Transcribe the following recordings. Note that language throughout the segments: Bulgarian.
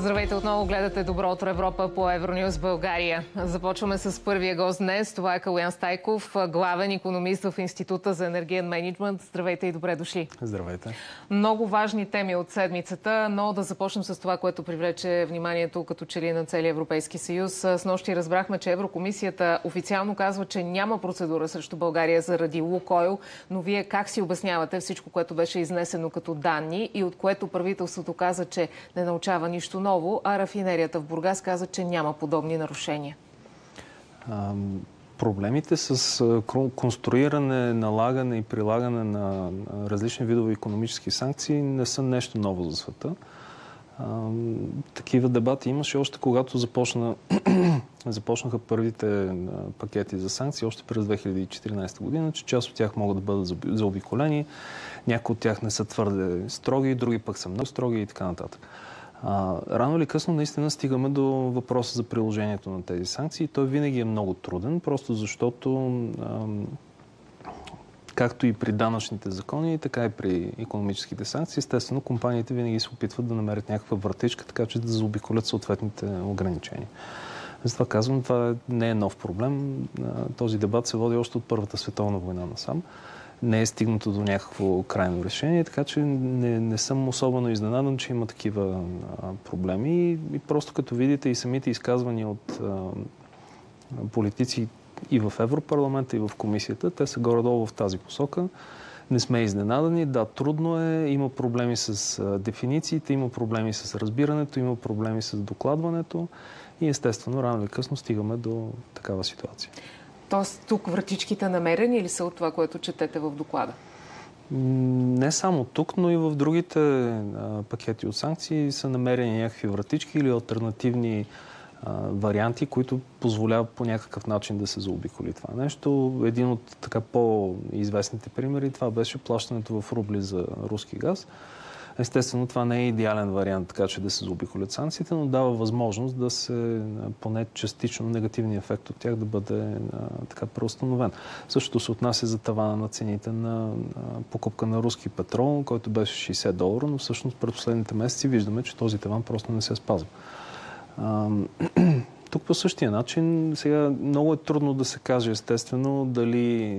Здравейте отново, гледате Добро утро Европа по Евронюс България. Започваме с първия гост днес. Това е Калоян Стайков, главен икономист в Института за енергиен мениджмънт. Здравейте и добре дошли. Здравейте. Много важни теми от седмицата, но да започнем с това, което привлече вниманието като че ли на целия Европейски съюз. Снощи разбрахме, че Еврокомисията официално казва, че няма процедура срещу България заради Лукойл, но вие как си обяснявате всичко, което беше изнесено като данни и от което правителството каза, че не научава нищо ново, а рафинерията в Бургас каза, че няма подобни нарушения? Проблемите с конструиране, налагане и прилагане на различни видове икономически санкции не са нещо ново за света. Такива дебати имаше още когато започнаха първите пакети за санкции, още през 2014 година, че част от тях могат да бъдат заобиколени, някои от тях не са твърде строги, други пък са много строги и така нататък. Рано или късно наистина стигаме до въпроса за приложението на тези санкции. Той винаги е много труден, просто защото както и при данъчните закони, така и при икономическите санкции, естествено, компаниите винаги се опитват да намерят някаква вратичка, така че да заобиколят съответните ограничения. Затова казвам, това не е нов проблем. Този дебат се води още от Първата световна война насам. Не е стигнато до някакво крайно решение, така че не съм особено изненадан, че има такива проблеми. И просто като видите и самите изказвания от политици и в Европарламента, и в комисията, те са горе-долу в тази посока. Не сме изненадани. Да, трудно е. Има проблеми с дефинициите, има проблеми с разбирането, има проблеми с докладването и естествено, рано или късно стигаме до такава ситуация. Тоест тук вратичките намерени ли са от това, което четете в доклада? Не само тук, но и в другите пакети от санкции са намерени някакви вратички или алтернативни варианти, които позволяват по някакъв начин да се заобиколи това нещо. Един от така по-известните примери, това беше плащането в рубли за руски газ. Естествено, това не е идеален вариант, така че да се заобиколят санкциите, но дава възможност да се поне частично негативния ефект от тях да бъде така преустановен. Същото се отнася за тавана на цените на покупка на руски петрол, който беше $60, но всъщност през последните месеци виждаме, че този таван просто не се спазва. Тук по същия начин, сега много е трудно да се каже естествено дали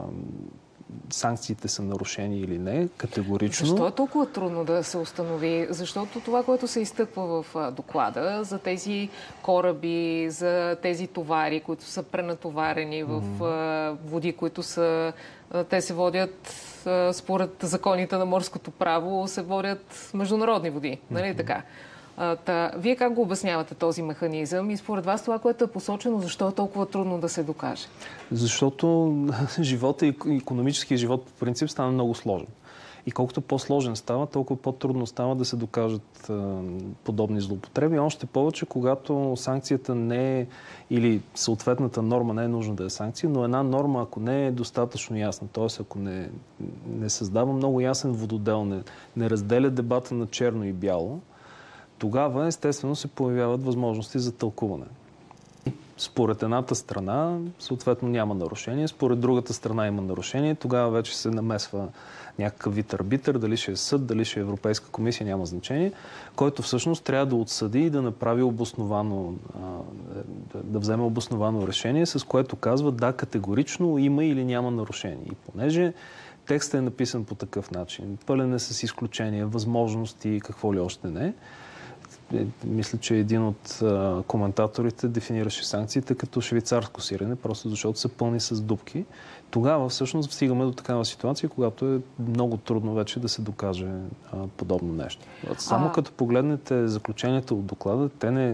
санкциите са нарушени или не, категорично. Защо е толкова трудно да се установи? Защото това, което се изтъква в доклада за тези кораби, за тези товари, които са пренатоварени в води, които са... Те се водят според законите на морското право, се водят международни води. Нали така? Вие как го обяснявате този механизъм и според вас това, което е посочено, защо е толкова трудно да се докаже? Защото живота и икономическия живот по принцип става много сложен. И колкото по-сложен става, толкова по-трудно става да се докажат подобни злоупотреби. Още повече, когато санкцията не е или съответната норма не е нужно да е санкция, но една норма, ако не е достатъчно ясна, т.е. ако не създава много ясен вододел, не разделя дебата на черно и бяло, тогава естествено се появяват възможности за тълкуване. Според едната страна, съответно няма нарушение, според другата страна има нарушение, тогава вече се намесва някакъв вид арбитър, дали ще е съд, дали ще е Европейска комисия, няма значение, който всъщност трябва да отсъди и да направи обосновано, да вземе обосновано решение, с което казва да, категорично има или няма нарушение. И понеже текстът е написан по такъв начин, пълен е с изключения, възможности, какво ли още не, мисля, че един от коментаторите дефинираше санкциите като швейцарско сирене, просто защото са пълни с дупки. Тогава всъщност стигаме до такава ситуация, когато е много трудно вече да се докаже подобно нещо. Само като погледнете заключенията от доклада,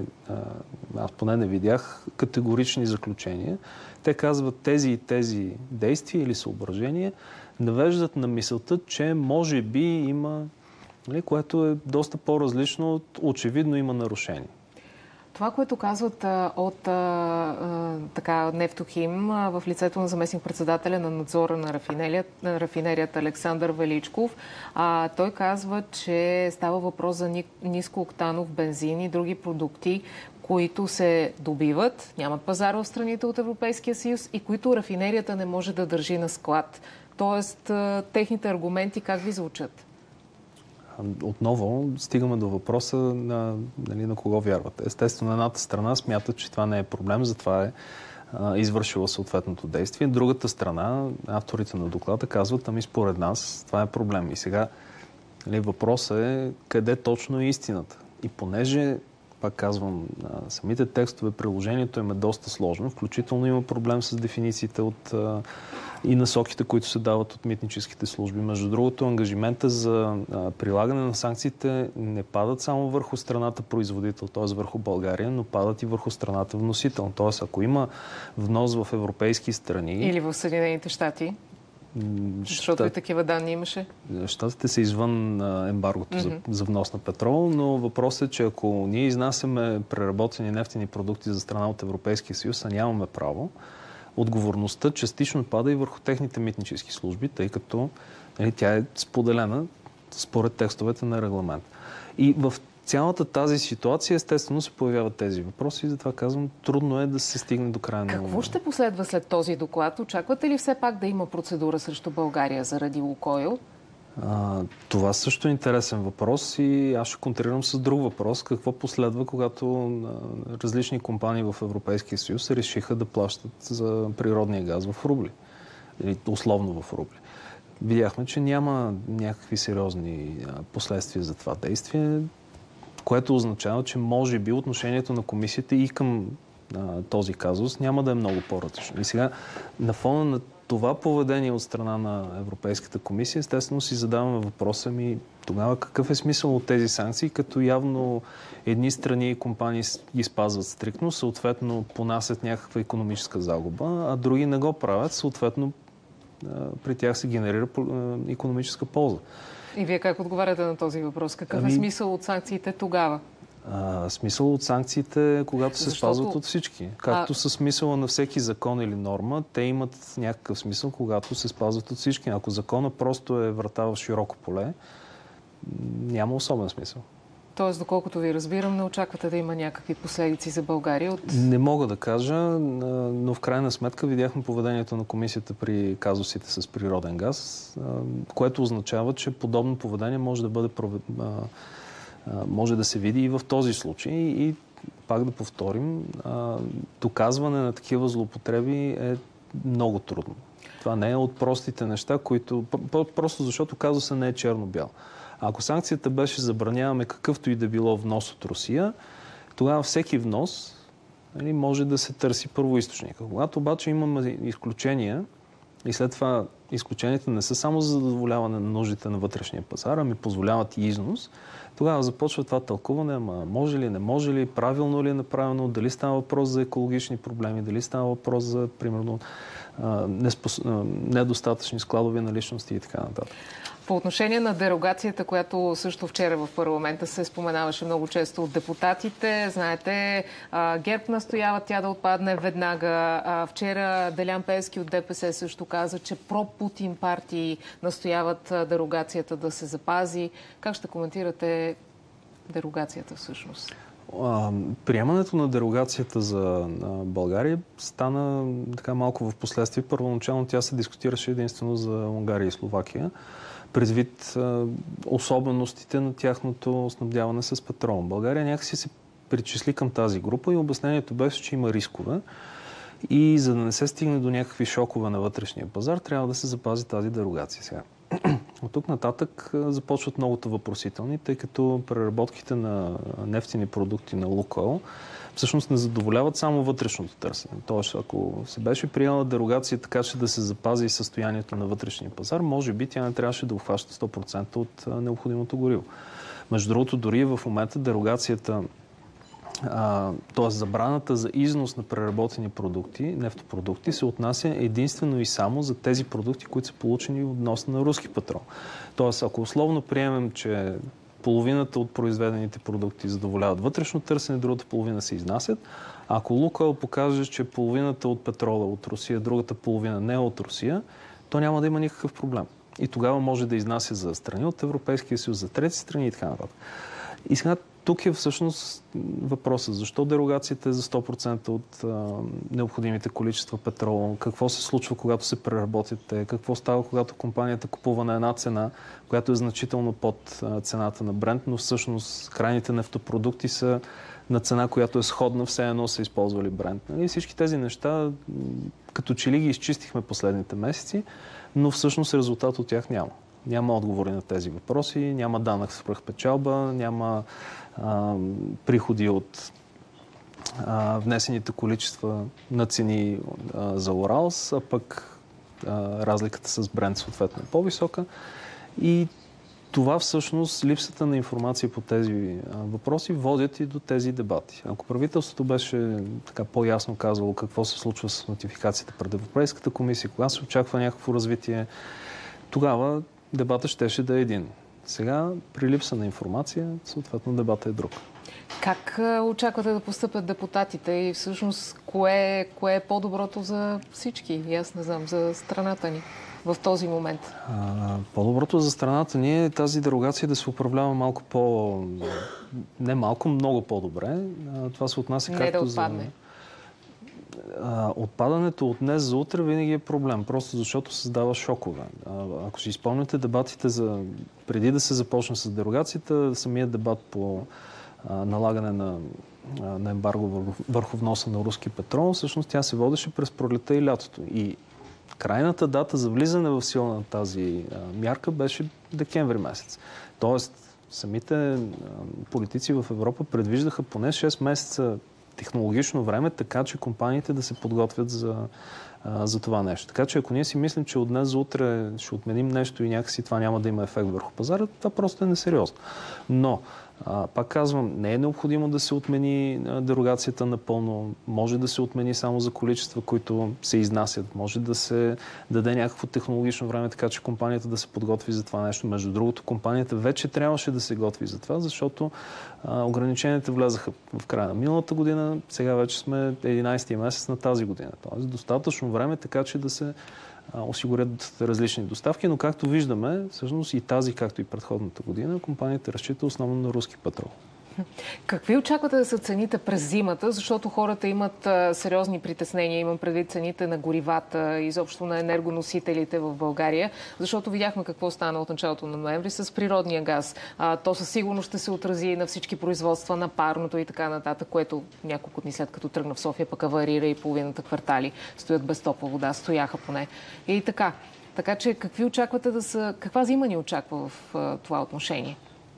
аз поне не видях категорични заключения. Те казват тези и тези действия или съображения, навеждат на мисълта, че може би има, което е доста по-различно от очевидно има нарушение. Това, което казват от Нефтохим в лицето на заместник-председателя на надзора на рафинерията Александър Величков, той казва, че става въпрос за нискооктанов бензин и други продукти, които се добиват, нямат пазар в страните от Европейския съюз и които рафинерията не може да държи на склад. Тоест, техните аргументи как ви звучат? отново стигаме до въпроса на кого вярват. Естествено, едната страна смята, че това не е проблем, затова е извършила съответното действие. Другата страна, авторите на доклада казват, ами според нас това е проблем. И сега въпросът е къде точно е истината. И понеже, пак казвам, самите текстове, приложението им е доста сложно, включително има проблем с дефинициите и насоките, които се дават от митническите служби. Между другото, ангажимента за прилагане на санкциите не падат само върху страната производител, т.е. върху България, но падат и върху страната вносител. Т.е. ако има внос в европейски страни... Или в Съединените щати, защото и такива данни имаше. Щатите са извън ембаргото за внос на петрол, но въпросът е, че ако ние изнасяме преработени нефтени продукти за страна от Европейския съюз, а нямаме право, отговорността частично пада и върху техните митнически служби, тъй като тя е споделена според текстовете на регламент. И в цялата тази ситуация естествено се появяват тези въпроси и затова казвам, трудно е да се стигне до края на... Какво ще последва след този доклад? Очаквате ли все пак да има процедура срещу България заради Лукойл? Това също е интересен въпрос и аз ще контрирам с друг въпрос. Какво последва, когато различни компании в Европейския съюз решиха да плащат за природния газ в рубли? Или условно в рубли. Видяхме, че няма някакви сериозни последствия за това действие, което означава, че може би отношението на комисията и към този казус няма да е много по-различно. И сега на фона на това поведение от страна на Европейската комисия, естествено си задаваме въпроса ми тогава какъв е смисъл от тези санкции, като явно едни страни и компании ги спазват стриктно, съответно понасят някаква икономическа загуба, а други не го правят, съответно при тях се генерира икономическа полза. И вие как отговаряте на този въпрос? Какъв е смисъл от санкциите тогава? Смисъл от санкциите, когато се спазват от всички. Както със смисъла на всеки закон или норма, те имат някакъв смисъл, когато се спазват от всички. Ако закона просто е врата в широко поле, няма особен смисъл. Тоест, доколкото ви разбирам, не очаквате да има някакви последици за България от... Не мога да кажа, но в крайна сметка видяхме поведението на комисията при казусите с природен газ, което означава, че подобно поведение може да бъде може да се види и в този случай. И пак да повторим, доказване на такива злоупотреби е много трудно. Това не е от простите неща, които... Просто защото казуса не е черно-бял. Ако санкцията беше забраняваме какъвто и да било внос от Русия, тогава всеки внос може да се търси първоизточника. Когато обаче имаме изключения и след това изключенията не са само за задоволяване на нуждите на вътрешния пазар, ами позволяват и износ, тогава започва това тълкуване, ама може ли, не може ли, правилно ли е направено, дали става въпрос за екологични проблеми, дали става въпрос за, примерно, недостатъчни складови наличности и така нататък. По отношение на дерогацията, която също вчера в парламента се споменаваше много често от депутатите, знаете, ГЕРБ настоява тя да отпадне веднага. Вчера Делян Пеевски от ДПС също каза, че про-Путин партии настояват дерогацията да се запази. Как ще коментирате дерогацията всъщност? Приемането на дерогацията за България стана така малко в последствие. Първоначално тя се дискутираше единствено за Унгария и Словакия, предвид особеностите на тяхното снабдяване с петрол. България някакси се причисли към тази група и обяснението беше, че има рискове и за да не се стигне до някакви шокове на вътрешния пазар, трябва да се запази тази дерогация сега. От тук нататък започват многото въпросителни, тъй като преработките на нефтени продукти на Лукойл всъщност не задоволяват само вътрешното търсене. Тоест, ако се беше приела дерогация така, че да се запази състоянието на вътрешния пазар, може би тя не трябваше да обхваща 100% от необходимото гориво. Между другото, дори в момента дерогацията, т.е. забраната за износ на преработени продукти, нефтопродукти, се отнася единствено и само за тези продукти, които са получени от вноса на руски петрол. Т.е. ако условно приемем, че половината от произведените продукти задоволяват вътрешно търсене, другата половина се изнасят. Ако Лукойл покаже, че половината от петрола е от Русия, другата половина не е от Русия, то няма да има никакъв проблем. И тогава може да изнася за страни от Европейския съюз, за трети страни и така нататък. И сега тук е всъщност въпросът. Защо дерогацията е за 100% от необходимите количества петрол? Какво се случва, когато се преработят те? Какво става, когато компанията купува на една цена, която е значително под цената на Брент, но всъщност крайните нефтопродукти са на цена, която е сходна, все едно са използвали Брент. Нали? Всички тези неща, като че ли ги изчистихме последните месеци, но всъщност резултат от тях няма. Няма отговори на тези въпроси, няма данък свръхпечалба, няма приходи от внесените количества на цени за Уралс, а пък разликата с Брент съответно е по-висока. И това всъщност, липсата на информация по тези въпроси водят и до тези дебати. Ако правителството беше така по-ясно казало какво се случва с нотификацията пред Европейската комисия, кога се очаква някакво развитие, тогава дебатът щеше да е един. Сега, при липса на информация, съответно дебатът е друг. Как очаквате да постъпят депутатите и всъщност кое е по-доброто за всички? И аз не знам, за страната ни в този момент. По-доброто за страната ни е тази дерогация да се управлява малко не малко, много по-добре. Това се отнася не както да отпадне. Отпадането от днес за утре винаги е проблем, просто защото създава шокове. Ако си изпомняте дебатите преди да се започне с дерогацията, самият дебат по налагане на ембарго върху вноса на руски петрол, всъщност тя се водеше през пролета и лятото. И крайната дата за влизане в сила на тази мярка беше декември месец. Тоест, самите политици в Европа предвиждаха поне 6 месеца технологично време, така че компаниите да се подготвят за това нещо. Така че ако ние си мислим, че от днес за утре ще отменим нещо и някакси това няма да има ефект върху пазара, това просто е несериозно. Но, пак казвам, не е необходимо да се отмени дерогацията напълно. Може да се отмени само за количества, които се изнасят. Може да се даде някакво технологично време, така че компанията да се подготви за това нещо. Между другото, компанията вече трябваше да се готви за това, защото ограниченията влязаха в края на миналата година. Сега вече сме 11-ти месец на тази година. Тоест достатъчно време, така че да се осигурят различни доставки, но както виждаме, всъщност и тази, както и предходната година, компанията разчита основно на руски петрол. Какви очаквате да са цените през зимата, защото хората имат сериозни притеснения, имам предвид цените на горивата, изобщо на енергоносителите в България, защото видяхме какво стана от началото на ноември с природния газ. То със сигурност ще се отрази на всички производства, на парното и така нататък, което няколко дни след като тръгна в София, пък аварира и половината квартали стоят без топла вода, стояха поне. И така. Така че какви очаквате каква зима ни очаква в това отношение?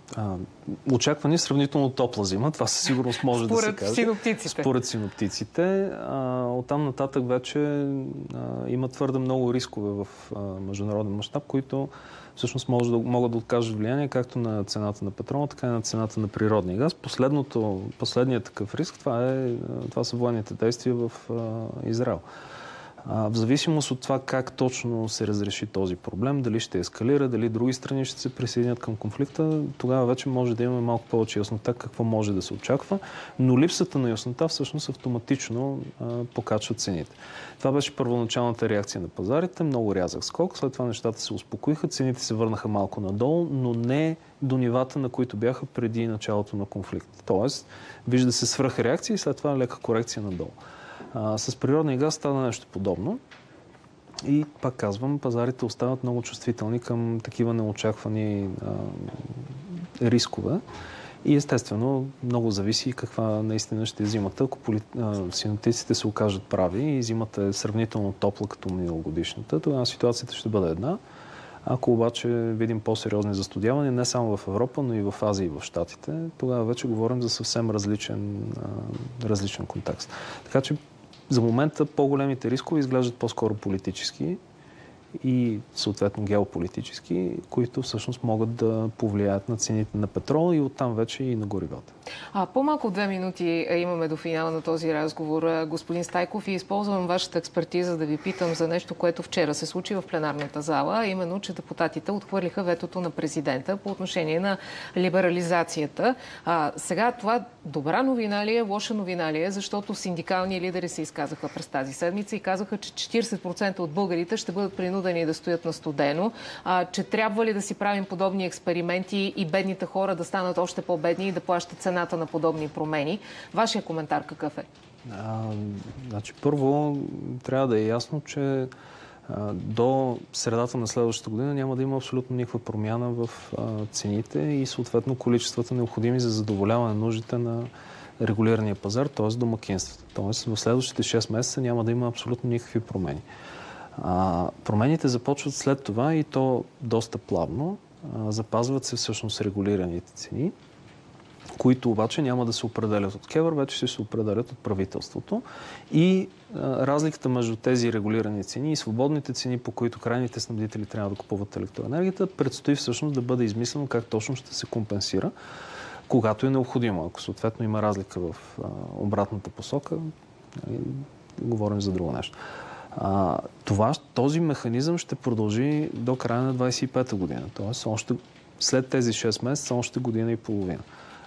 Очаква ни сравнително топла зима. Това със сигурност може да се каже. Според синоптиците. Оттам нататък вече има твърде много рискове в международен мащаб, които всъщност могат да откажат влияние както на цената на петрола, така и на цената на природния газ. Последният такъв риск, това са военните действия в Израел. В зависимост от това как точно се разреши този проблем, дали ще ескалира, дали други страни ще се присъединят към конфликта, тогава вече може да имаме малко повече яснота какво може да се очаква, но липсата на яснота всъщност автоматично покачва цените. Това беше първоначалната реакция на пазарите, много рязък скок, след това нещата се успокоиха, цените се върнаха малко надолу, но не до нивата, на които бяха преди началото на конфликта. Тоест, вижда се свръхреакция и след това лека корекция надолу. С природния газ стана нещо подобно и, пак казвам, пазарите остават много чувствителни към такива неочаквани рискове и естествено много зависи каква наистина ще е зимата. Ако синоптиците се окажат прави и зимата е сравнително топла като миналогодишната, тогава ситуацията ще бъде една. Ако обаче видим по-сериозни застудявания, не само в Европа, но и в Азия и в Щатите, тогава вече говорим за съвсем различен контекст. Така че за момента по-големите рискове изглеждат по-скоро политически и съответно геополитически, които всъщност могат да повлияят на цените на петрола и оттам вече и на горивата. По-малко от 2 минути имаме до финала на този разговор, господин Стайков, и използвам вашата експертиза да ви питам за нещо, което вчера се случи в пленарната зала, именно, че депутатите отхвърлиха ветото на президента по отношение на либерализацията. Сега това добра новина ли е, лоша новина ли е, защото синдикални лидери се изказаха през тази седмица и казаха, че 40% от българите ще бъдат принудени да стоят на студено, че трябва ли да си правим подобни експерименти и бедните хора да станат още по-бедни и да плащат цената на подобни промени. Вашия коментар какъв е? Значи, първо трябва да е ясно, че до средата на следващата година няма да има абсолютно никаква промяна в цените и съответно количествата необходими за задоволяване на нуждите на регулирания пазар, т.е. домакинствата. Т.е. в следващите 6 месеца няма да има абсолютно никакви промени. Промените започват след това и то доста плавно. Запазват се всъщност регулираните цени, които обаче няма да се определят от КЕВР, вече ще се определят от правителството. И разликата между тези регулирани цени и свободните цени, по които крайните снабдители трябва да купуват електроенергията, предстои всъщност да бъде измислено как точно ще се компенсира, когато е необходимо. Ако съответно има разлика в обратната посока, говорим за друго нещо. Този механизъм ще продължи до края на 2025 година. Тоест, след тези 6 месеца, още година и половина.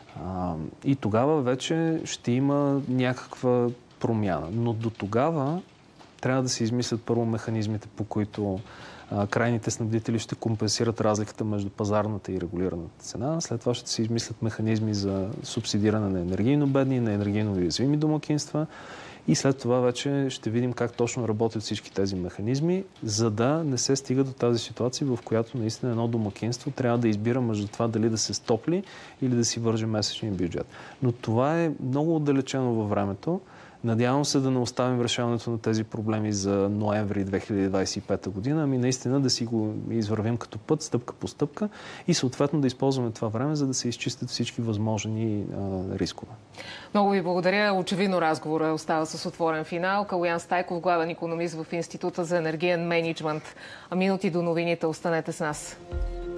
И тогава вече ще има някаква промяна. Но до тогава трябва да се измислят първо механизмите, по които крайните снабдители ще компенсират разликата между пазарната и регулираната цена. След това ще се измислят механизми за субсидиране на енергийно бедни, на енергийно уязвими домакинства. И след това вече ще видим как точно работят всички тези механизми, за да не се стига до тази ситуация, в която наистина едно домакинство трябва да избира между това дали да се стопли или да си върже месечния бюджет. Но това е много отдалечено във времето. Надявам се да не оставим решаването на тези проблеми за ноември 2025 година, ами наистина да си го извървим като път, стъпка по стъпка и съответно да използваме това време, за да се изчистят всички възможни рискове. Много ви благодаря. Очевидно разговора остава с отворен финал. Калоян Стайков, главен икономист в Института за енергиен мениджмънт. Минути до новините. Останете с нас.